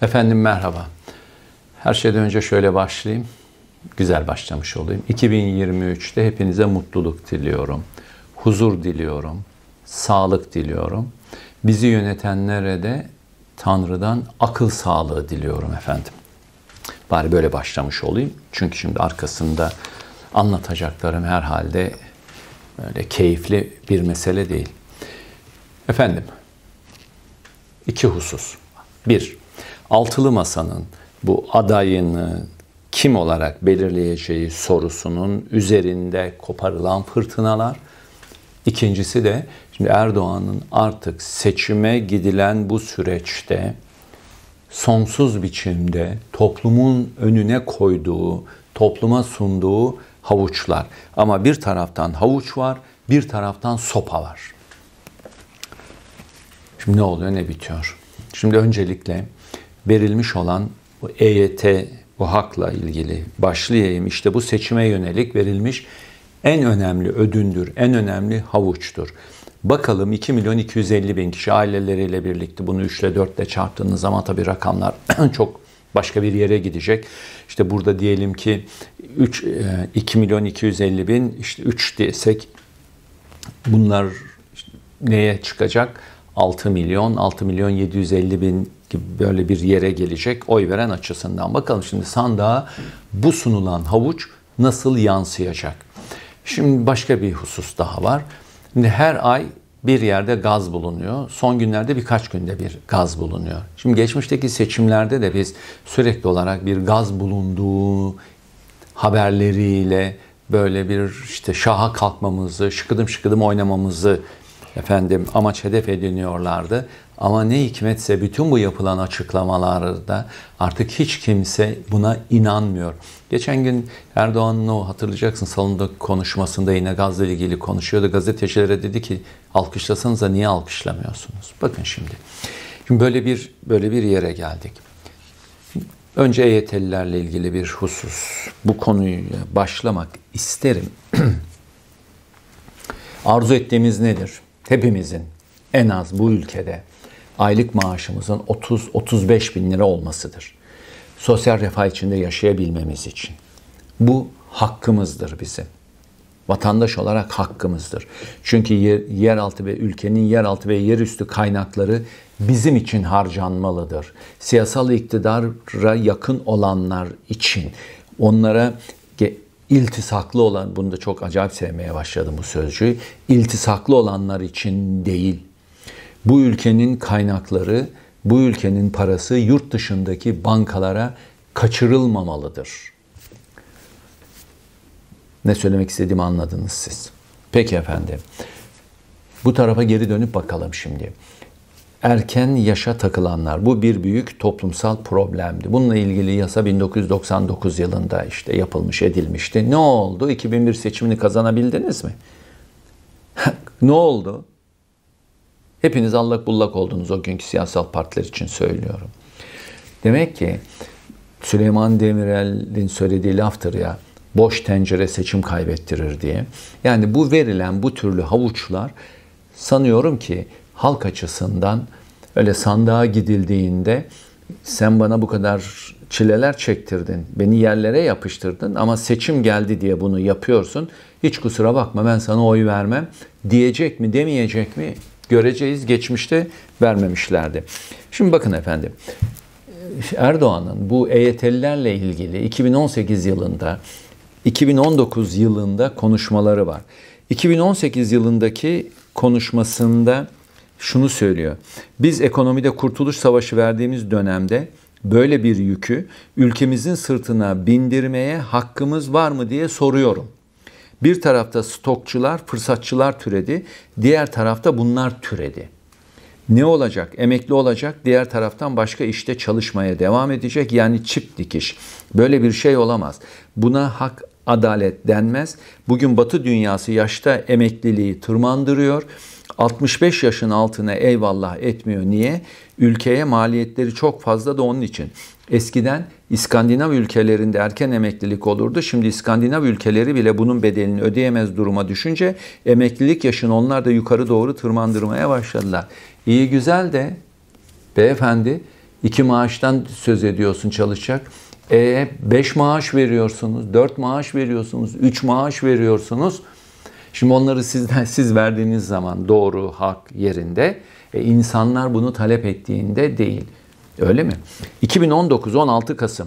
Efendim merhaba. Her şeyden önce şöyle başlayayım. Güzel başlamış olayım. 2023'te hepinize mutluluk diliyorum. Huzur diliyorum. Sağlık diliyorum. Bizi yönetenlere de Tanrı'dan akıl sağlığı diliyorum efendim. Bari böyle başlamış olayım. Çünkü şimdi arkasında anlatacaklarım herhalde böyle keyifli bir mesele değil. Efendim, iki husus. Bir, Altılı Masa'nın bu adayını kim olarak belirleyeceği sorusunun üzerinde koparılan fırtınalar. İkincisi de şimdi Erdoğan'ın artık seçime gidilen bu süreçte sonsuz biçimde toplumun önüne koyduğu, topluma sunduğu havuçlar. Ama bir taraftan havuç var, bir taraftan sopa var. Şimdi ne oluyor, ne bitiyor? Şimdi öncelikle verilmiş olan bu EYT, bu hakla ilgili başlayayım. İşte bu seçime yönelik verilmiş en önemli ödündür, en önemli havuçtur. Bakalım 2.250.000 kişi aileleriyle birlikte bunu 3 ile 4 ile çarptığınız zaman tabii rakamlar çok başka bir yere gidecek. İşte burada diyelim ki 2.250.000 işte 3 desek bunlar işte neye çıkacak? 6 milyon 750.000 gibi böyle bir yere gelecek oy veren açısından. Bakalım şimdi sandığa bu sunulan havuç nasıl yansıyacak? Şimdi başka bir husus daha var. Şimdi her ay bir yerde gaz bulunuyor. Son günlerde birkaç günde bir gaz bulunuyor. Şimdi geçmişteki seçimlerde de biz sürekli olarak bir gaz bulunduğu haberleriyle böyle bir işte şaha kalkmamızı, şıkıdım şıkıdım oynamamızı amaç hedef ediniyorlardı. Ama ne hikmetse bütün bu yapılan açıklamalarda artık hiç kimse buna inanmıyor. Geçen gün Erdoğan'ın o hatırlayacaksın salonda konuşmasında yine gazla ilgili konuşuyordu. Gazetecilere dedi ki alkışlasanız da niye alkışlamıyorsunuz? Bakın şimdi. Şimdi böyle bir yere geldik. Önce EYT'lilerle ilgili bir husus. Bu konuya başlamak isterim. Arzu ettiğimiz nedir? Hepimizin en az bu ülkede aylık maaşımızın 30-35 bin lira olmasıdır. Sosyal refah içinde yaşayabilmemiz için. Bu hakkımızdır bizim. Vatandaş olarak hakkımızdır. Çünkü yeraltı ve ülkenin yeraltı ve yerüstü kaynakları bizim için harcanmalıdır. Siyasal iktidara yakın olanlar için, onlara iltisaklı olan, bunu da çok acayip sevmeye başladım bu sözcüğü, iltisaklı olanlar için değil. Bu ülkenin kaynakları, bu ülkenin parası yurt dışındaki bankalara kaçırılmamalıdır. Ne söylemek istediğimi anladınız siz. Peki efendim. Bu tarafa geri dönüp bakalım şimdi. Erken yaşa takılanlar. Bu bir büyük toplumsal problemdi. Bununla ilgili yasa 1999 yılında işte yapılmış, edilmişti. Ne oldu? 2001 seçimini kazanabildiniz mi? Ne oldu? Hepiniz allak bullak oldunuz o günkü siyasal partiler için söylüyorum. Demek ki Süleyman Demirel'in söylediği laftır ya, boş tencere seçim kaybettirir diye. Yani bu verilen bu türlü havuçlar sanıyorum ki halk açısından öyle sandığa gidildiğinde sen bana bu kadar çileler çektirdin, beni yerlere yapıştırdın ama seçim geldi diye bunu yapıyorsun. Hiç kusura bakma ben sana oy vermem diyecek mi demeyecek mi göreceğiz. Geçmişte vermemişlerdi. Şimdi bakın efendim Erdoğan'ın bu EYT'lilerle ilgili 2018 yılında 2019 yılında konuşmaları var. 2018 yılındaki konuşmasında şunu söylüyor. Biz ekonomide Kurtuluş Savaşı verdiğimiz dönemde böyle bir yükü ülkemizin sırtına bindirmeye hakkımız var mı diye soruyorum. Bir tarafta stokçular, fırsatçılar türedi, diğer tarafta bunlar türedi. Ne olacak? Emekli olacak, diğer taraftan başka işte çalışmaya devam edecek. Yani çift dikiş. Böyle bir şey olamaz. Buna hak, adalet denmez. Bugün Batı dünyası yaşta emekliliği tırmandırıyor. 65 yaşın altına eyvallah etmiyor. Niye? Ülkeye maliyetleri çok fazla da onun için. Eskiden İskandinav ülkelerinde erken emeklilik olurdu. Şimdi İskandinav ülkeleri bile bunun bedelini ödeyemez duruma düşünce emeklilik yaşını onlar da yukarı doğru tırmandırmaya başladılar. İyi güzel de beyefendi 2 maaştan söz ediyorsun çalışacak. 5 maaş veriyorsunuz, 4 maaş veriyorsunuz, 3 maaş veriyorsunuz. Şimdi onları siz verdiğiniz zaman doğru, hak yerinde. İnsanlar bunu talep ettiğinde değil. Öyle mi? 2019 16 Kasım.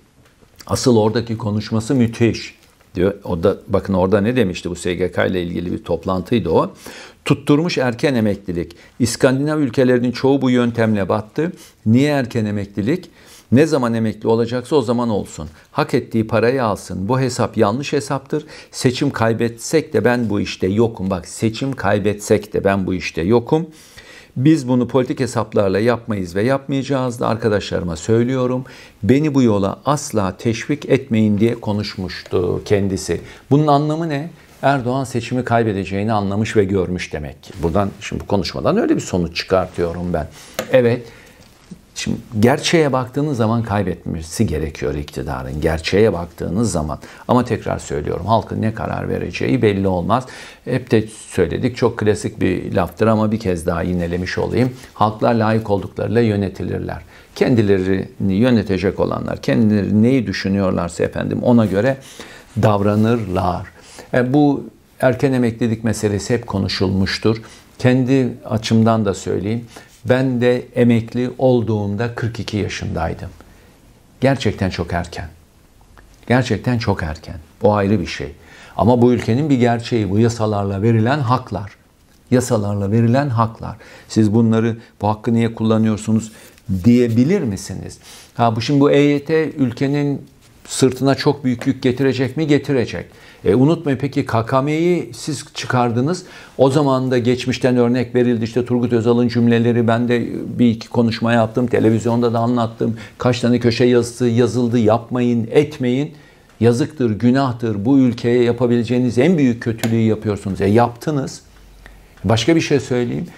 Asıl oradaki konuşması müthiş. Diyor. O da bakın orada ne demişti, bu SGK ile ilgili bir toplantıydı o. Tutturmuş erken emeklilik. İskandinav ülkelerinin çoğu bu yöntemle battı. Niye erken emeklilik? Ne zaman emekli olacaksa o zaman olsun. Hak ettiği parayı alsın. Bu hesap yanlış hesaptır. Seçim kaybetsek de ben bu işte yokum. Bak, seçim kaybetsek de ben bu işte yokum. Biz bunu politik hesaplarla yapmayız ve yapmayacağız da arkadaşlarıma söylüyorum. Beni bu yola asla teşvik etmeyin diye konuşmuştu kendisi. Bunun anlamı ne? Erdoğan seçimi kaybedeceğini anlamış ve görmüş demek ki. Buradan şimdi bu konuşmadan öyle bir sonuç çıkartıyorum ben. Evet. Şimdi gerçeğe baktığınız zaman kaybetmesi gerekiyor iktidarın. Gerçeğe baktığınız zaman. Ama tekrar söylüyorum, halkın ne karar vereceği belli olmaz. Hep de söyledik, çok klasik bir laftır ama bir kez daha yinelemiş olayım. Halklar layık olduklarıyla yönetilirler. Kendilerini yönetecek olanlar, kendileri neyi düşünüyorlarsa efendim ona göre davranırlar. Bu erken emeklilik meselesi hep konuşulmuştur. Kendi açımdan da söyleyeyim. Ben de emekli olduğumda 42 yaşındaydım. Gerçekten çok erken. Gerçekten çok erken. O ayrı bir şey. Ama bu ülkenin bir gerçeği, bu yasalarla verilen haklar. Yasalarla verilen haklar. Siz bunları, bu hakkı niye kullanıyorsunuz diyebilir misiniz? Şimdi bu EYT ülkenin sırtına çok büyük yük getirecek mi? Getirecek. Unutmayın, peki KKM'yi siz çıkardınız. O zaman da geçmişten örnek verildi. İşte Turgut Özal'ın cümleleri, ben de bir iki konuşma yaptım. Televizyonda da anlattım. Kaç tane köşe yazısı yazıldı. Yapmayın, etmeyin. Yazıktır, günahtır. Bu ülkeye yapabileceğiniz en büyük kötülüğü yapıyorsunuz. Yaptınız. Başka bir şey söyleyeyim.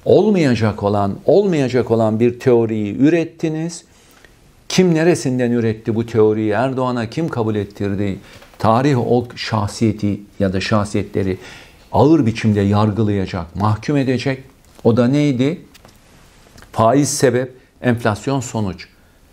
Olmayacak olan bir teoriyi ürettiniz. Kim neresinden üretti bu teoriyi? Erdoğan'a kim kabul ettirdi? Tarih o şahsiyeti ya da şahsiyetleri ağır biçimde yargılayacak, mahkum edecek. O da neydi? Faiz sebep, enflasyon sonuç.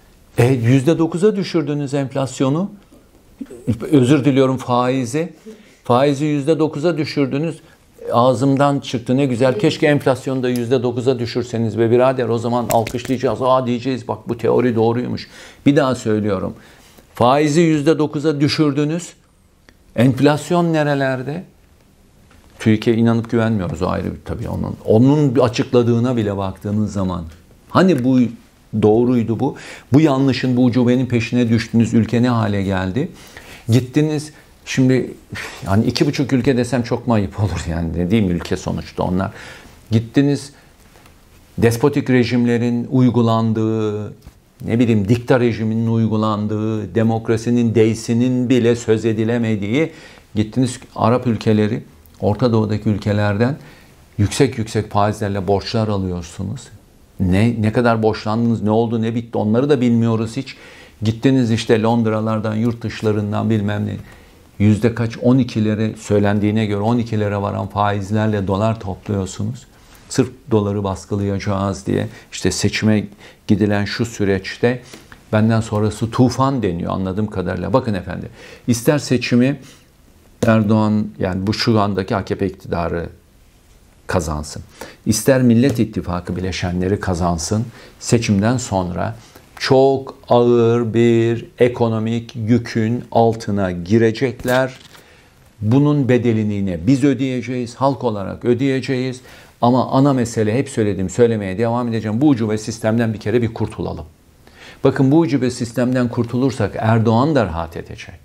%9'a düşürdünüz enflasyonu. Özür diliyorum, faizi. Faizi %9'a düşürdünüz. Ağzımdan çıktı, ne güzel. Keşke enflasyonu da %9'a düşürseniz be birader. O zaman alkışlayacağız. Diyeceğiz, bak bu teori doğruymuş. Bir daha söylüyorum. Faizi %9'a düşürdünüz. Enflasyon nerelerde? TÜİK'e inanıp güvenmiyoruz, o ayrı tabii onun. Onun açıkladığına bile baktığınız zaman. Hani bu doğruydu bu? Bu yanlışın, bu ucubenin peşine düştünüz. Ülke ne hale geldi? Gittiniz, şimdi hani 2,5 ülke desem çok mu ayıp olur yani, dediğim ülke sonuçta onlar. Gittiniz, despotik rejimlerin uygulandığı, dikta rejiminin uygulandığı, demokrasinin değsinin bile söz edilemediği, gittiniz Arap ülkeleri, Orta Doğu'daki ülkelerden yüksek faizlerle borçlar alıyorsunuz. Ne kadar borçlandınız, ne oldu, ne bitti, onları da bilmiyoruz hiç. Gittiniz işte Londralardan, yurt dışlarından bilmem ne. Yüzde kaç, 12'lere, söylendiğine göre 12'lere varan faizlerle dolar topluyorsunuz. Sırf doları baskılayacağız diye. İşte seçime gidilen şu süreçte benden sonrası tufan deniyor anladığım kadarıyla. Bakın efendim, ister seçimi Erdoğan, yani bu şu andaki AKP iktidarı kazansın, İster Millet İttifakı bileşenleri kazansın, seçimden sonra çok ağır bir ekonomik yükün altına girecekler. Bunun bedelini yine biz ödeyeceğiz, halk olarak ödeyeceğiz. Ama ana mesele, hep söyledim, söylemeye devam edeceğim. Bu ucube sistemden bir kere bir kurtulalım. Bakın, bu ucube sistemden kurtulursak Erdoğan da rahat edecek.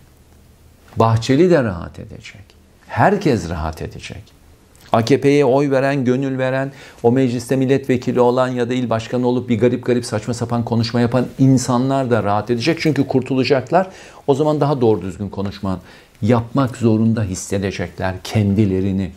Bahçeli de rahat edecek. Herkes rahat edecek. AKP'ye oy veren, gönül veren, o mecliste milletvekili olan ya da il başkanı olup bir garip saçma sapan konuşma yapan insanlar da rahat edecek. Çünkü kurtulacaklar. O zaman daha doğru düzgün konuşma yapmak zorunda hissedecekler kendilerini.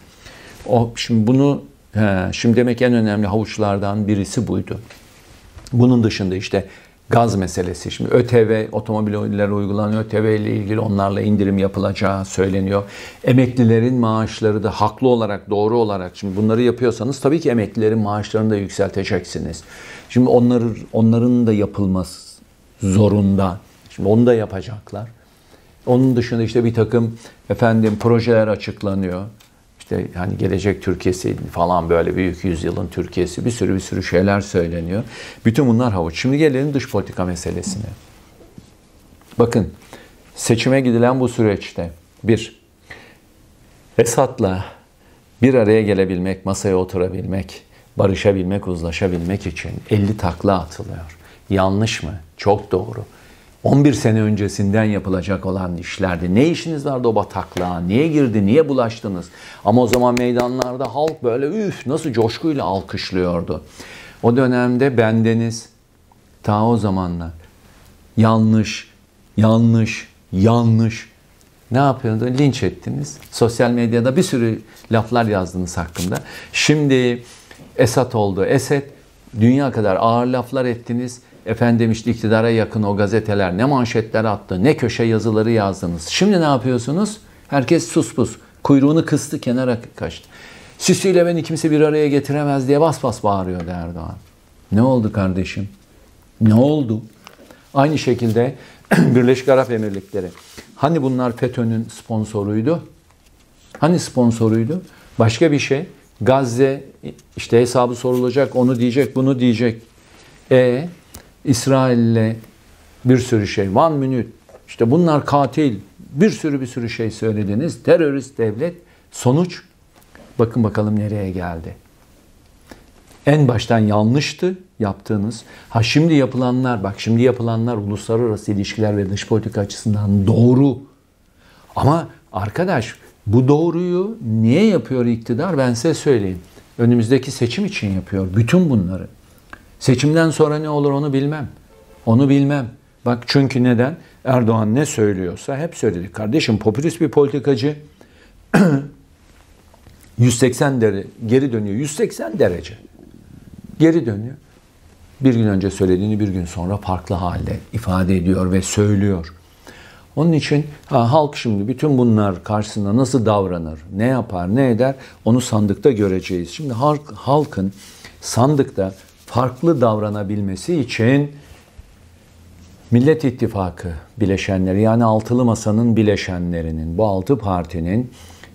Şimdi demek en önemli havuçlardan birisi buydu. Bunun dışında işte Gaz meselesi. Şimdi ÖTV, otomobillere uygulanan ÖTV ile ilgili onlarla indirim yapılacağı söyleniyor. Emeklilerin maaşları da haklı olarak, doğru olarak, şimdi bunları yapıyorsanız tabii ki emeklilerin maaşlarını da yükselteceksiniz. Şimdi onların da yapılması zorunda. Şimdi onu da yapacaklar. Onun dışında işte bir takım projeler açıklanıyor. İşte hani gelecek Türkiye'si falan, böyle büyük yüzyılın Türkiye'si, bir sürü şeyler söyleniyor. Bütün bunlar havuç. Şimdi gelelim dış politika meselesine. Bakın, seçime gidilen bu süreçte Esad'la bir araya gelebilmek, masaya oturabilmek, barışabilmek, uzlaşabilmek için 50 takla atılıyor. Yanlış mı? Çok doğru. 11 sene öncesinden yapılacak olan işlerdi. Ne işiniz vardı o bataklığa? Niye girdi? Niye bulaştınız? Ama o zaman meydanlarda halk böyle nasıl coşkuyla alkışlıyordu. O dönemde bendeniz ta o zamanlar yanlış. Ne yapıyordu? Linç ettiniz. Sosyal medyada bir sürü laflar yazdınız hakkında. Şimdi Esad oldu. Esed, dünya kadar ağır laflar ettiniz. İşte iktidara yakın o gazeteler ne manşetler attı, ne köşe yazıları yazdınız. Şimdi ne yapıyorsunuz? Herkes sus. Kuyruğunu kıstı, kenara kaçtı. Sisi ile beni kimse bir araya getiremez diye bas bas bağırıyordu Erdoğan. Ne oldu kardeşim? Ne oldu? Aynı şekilde Birleşik Arap Emirlikleri. Hani bunlar FETÖ'nün sponsoruydu? Hani sponsoruydu? Başka bir şey. Gazze işte hesabı sorulacak, onu diyecek, bunu diyecek. İsrail'le bir sürü şey. One minute. İşte bunlar katil. Bir sürü şey söylediniz. Terörist devlet. Sonuç, bakın bakalım nereye geldi. En baştan yanlıştı yaptığınız. Şimdi yapılanlar uluslararası ilişkiler ve dış politika açısından doğru. Ama arkadaş, bu doğruyu niye yapıyor iktidar? Ben size söyleyeyim. Önümüzdeki seçim için yapıyor bütün bunları. Seçimden sonra ne olur onu bilmem. Bak, çünkü neden? Erdoğan ne söylüyorsa hep söyledik. Kardeşim, popülist bir politikacı 180 derece geri dönüyor. 180 derece geri dönüyor. Bir gün önce söylediğini bir gün sonra farklı halde ifade ediyor ve söylüyor. Onun için halk şimdi bütün bunlar karşısında nasıl davranır, ne yapar, ne eder, onu sandıkta göreceğiz. Şimdi halkın sandıkta farklı davranabilmesi için Millet İttifakı bileşenleri, yani altılı masanın bileşenlerinin, bu 6 partinin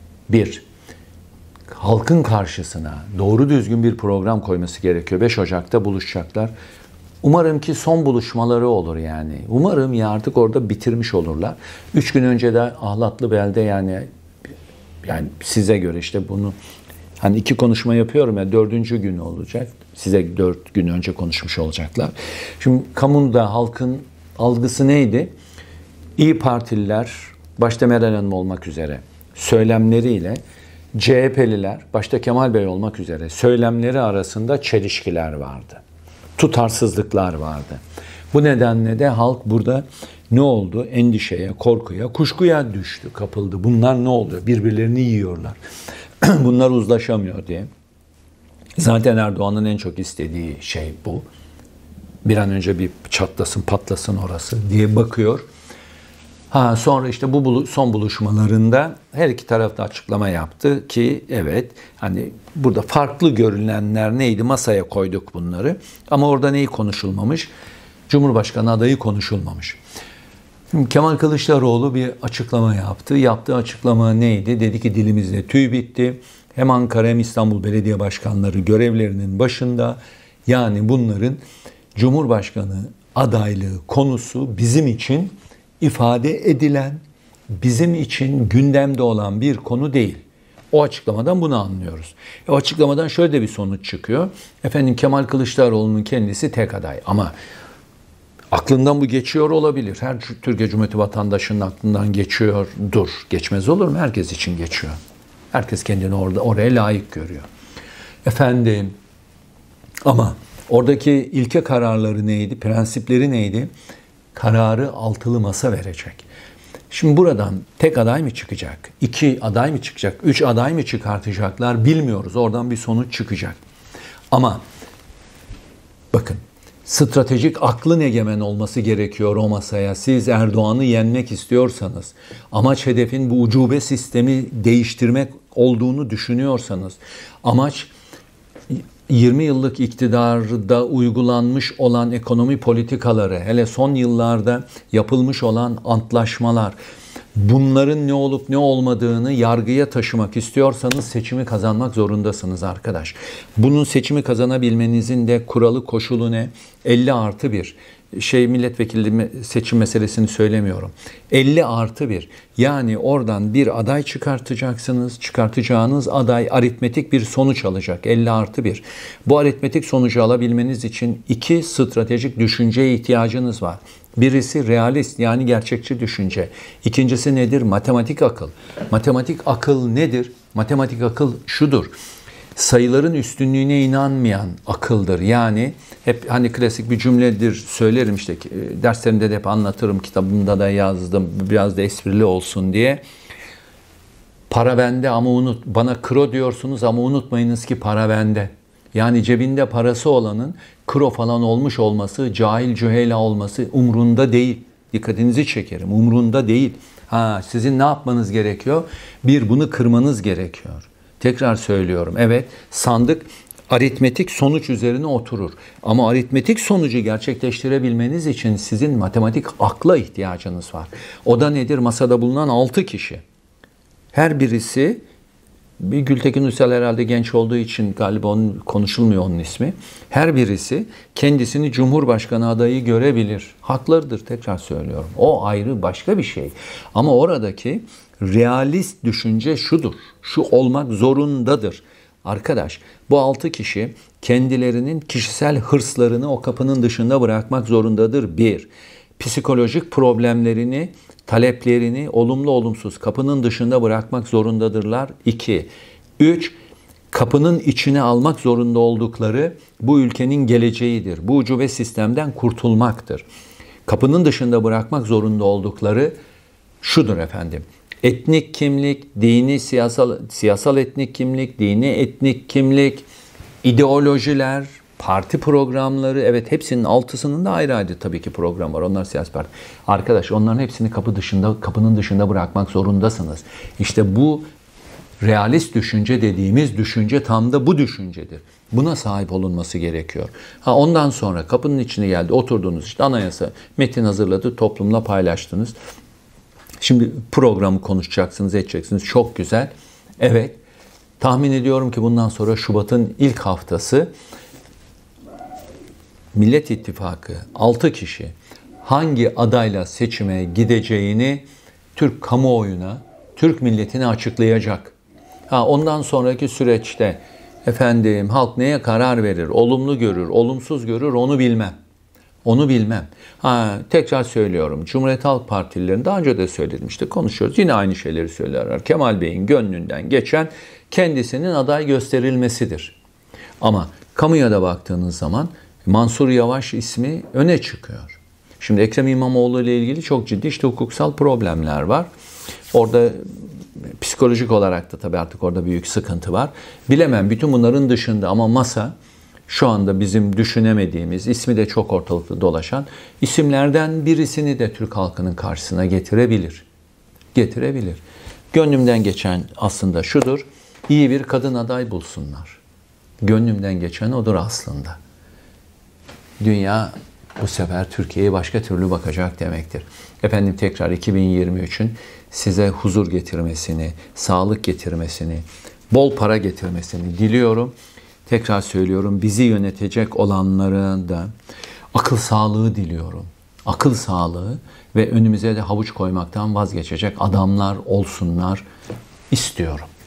halkın karşısına doğru düzgün bir program koyması gerekiyor. 5 Ocak'ta buluşacaklar. Umarım ki son buluşmaları olur yani. Umarım ya artık orada bitirmiş olurlar. 3 gün önce de Ahlatlıbel'de, yani size göre işte bunu hani 2 konuşma yapıyorum ya, 4. gün olacak. Size 4 gün önce konuşmuş olacaklar. Şimdi kamuda halkın algısı neydi? İyi Partililer, başta Meral Hanım olmak üzere söylemleriyle CHP'liler, başta Kemal Bey olmak üzere söylemleri arasında çelişkiler vardı. Tutarsızlıklar vardı. Bu nedenle de halk burada ne oldu? Endişeye, korkuya, kuşkuya düştü, kapıldı. Bunlar ne oluyor? Birbirlerini yiyorlar. Bunlar uzlaşamıyor diye. Zaten Erdoğan'ın en çok istediği şey bu. Bir an önce bir çatlasın, patlasın orası diye bakıyor. Sonra işte bu son buluşmalarında her iki taraf da açıklama yaptı ki evet, hani burada farklı görünenler neydi, masaya koyduk bunları. Ama orada neyi konuşulmamış? Cumhurbaşkanı adayı konuşulmamış. Şimdi Kemal Kılıçdaroğlu bir açıklama yaptı. Yaptığı açıklama neydi? Dedi ki dilimizde tüy bitti. Hem Ankara hem İstanbul Belediye Başkanları görevlerinin başında. Yani bunların Cumhurbaşkanı adaylığı konusu bizim için ifade edilen, bizim için gündemde olan bir konu değil. O açıklamadan bunu anlıyoruz. O açıklamadan şöyle de bir sonuç çıkıyor. Kemal Kılıçdaroğlu'nun kendisi tek aday. Ama aklından bu geçiyor olabilir. Her Türkiye Cumhuriyeti vatandaşının aklından geçiyordur. Geçmez olur mu? Herkes için geçiyor. Herkes kendini oraya layık görüyor. Ama oradaki ilke kararları neydi? Prensipleri neydi? Kararı altılı masa verecek. Şimdi buradan tek aday mı çıkacak? 2 aday mı çıkacak? 3 aday mı çıkartacaklar? Bilmiyoruz. Oradan bir sonuç çıkacak. Ama bakın, stratejik aklın egemen olması gerekiyor o masaya. Siz Erdoğan'ı yenmek istiyorsanız, amaç hedefin bu ucube sistemi değiştirmek olduğunu düşünüyorsanız, amaç 20 yıllık iktidarda uygulanmış olan ekonomi politikaları, hele son yıllarda yapılmış olan antlaşmalar, bunların ne olup ne olmadığını yargıya taşımak istiyorsanız seçimi kazanmak zorundasınız arkadaş. Bunun seçimi kazanabilmenizin de kuralı, koşulu ne? 50+1. Milletvekili seçim meselesini söylemiyorum. 50+1. Yani oradan bir aday çıkartacaksınız. Çıkartacağınız aday aritmetik bir sonuç alacak. 50+1. Bu aritmetik sonucu alabilmeniz için 2 stratejik düşünceye ihtiyacınız var. Birisi realist, yani gerçekçi düşünce. İkincisi nedir? Matematik akıl. Matematik akıl nedir? Matematik akıl şudur: sayıların üstünlüğüne inanmayan akıldır. Yani hep hani klasik bir cümledir, söylerim işte, derslerimde de hep anlatırım, kitabımda da yazdım, biraz da esprili olsun diye. Para bende ama bana kro diyorsunuz ama unutmayınız ki para bende. Yani cebinde parası olanın kro falan olmuş olması, cahil cüheyla olması umrunda değil. Dikkatinizi çekerim, umrunda değil. Sizin ne yapmanız gerekiyor? Bunu kırmanız gerekiyor. Tekrar söylüyorum. Evet, sandık aritmetik sonuç üzerine oturur. Ama aritmetik sonucu gerçekleştirebilmeniz için sizin matematik akla ihtiyacınız var. O da nedir? Masada bulunan 6 kişi. Her birisi, bir Gültekin Uysal herhalde genç olduğu için galiba konuşulmuyor onun ismi. Her birisi kendisini Cumhurbaşkanı adayı görebilir. Haklarıdır, tekrar söylüyorum. O ayrı, başka bir şey. Ama oradaki realist düşünce şudur. Şu olmak zorundadır. Arkadaş, bu 6 kişi kendilerinin kişisel hırslarını o kapının dışında bırakmak zorundadır. 1. Psikolojik problemlerini, taleplerini olumlu olumsuz kapının dışında bırakmak zorundadırlar. 2. 3. Kapının içine almak zorunda oldukları bu ülkenin geleceğidir. Bu ucube sistemden kurtulmaktır. Kapının dışında bırakmak zorunda oldukları şudur efendim: etnik kimlik, dini siyasal etnik kimlik, dini etnik kimlik, ideolojiler, parti programları, evet hepsinin 6'sının da ayrı ayrı tabii ki program var. Onlar siyasi parti. Arkadaş, onların hepsini kapının dışında bırakmak zorundasınız. İşte bu realist düşünce dediğimiz düşünce tam da bu düşüncedir. Buna sahip olunması gerekiyor. Ondan sonra kapının içine geldi, oturdunuz, işte anayasa metin hazırladı, toplumla paylaştınız. Şimdi programı konuşacaksınız, edeceksiniz. Çok güzel. Evet. Tahmin ediyorum ki bundan sonra Şubat'ın ilk haftası Millet İttifakı 6 kişi hangi adayla seçime gideceğini Türk kamuoyuna, Türk milletine açıklayacak. Ondan sonraki süreçte efendim halk neye karar verir, olumlu görür, olumsuz görür, onu bilmem. Onu bilmem. Tekrar söylüyorum. Cumhuriyet Halk Partililerin daha önce de söyledim, işte konuşuyoruz. Yine aynı şeyleri söylerler. Kemal Bey'in gönlünden geçen kendisinin aday gösterilmesidir. Ama kamuya da baktığınız zaman Mansur Yavaş ismi öne çıkıyor. Şimdi Ekrem İmamoğlu ile ilgili çok ciddi işte hukuksal problemler var. Orada psikolojik olarak da tabii artık orada büyük sıkıntı var. Bilemem, bütün bunların dışında ama masa şu anda bizim düşünemediğimiz, ismi de çok ortalıkta dolaşan isimlerden birisini de Türk halkının karşısına getirebilir. Getirebilir. Gönlümden geçen aslında şudur: iyi bir kadın aday bulsunlar. Gönlümden geçen odur aslında. Dünya bu sefer Türkiye'ye başka türlü bakacak demektir. Efendim, tekrar 2023'ün size huzur getirmesini, sağlık getirmesini, bol para getirmesini diliyorum. Tekrar söylüyorum, bizi yönetecek olanlara da akıl sağlığı diliyorum. Akıl sağlığı ve önümüze de havuç koymaktan vazgeçecek adamlar olsunlar istiyorum.